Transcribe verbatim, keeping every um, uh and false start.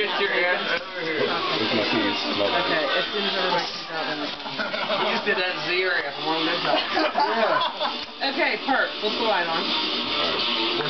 Get your ass over here. Okay, as soon as everybody comes out, then You just did that Z-ray from one of this. yeah. Okay, Perk, what's the light on?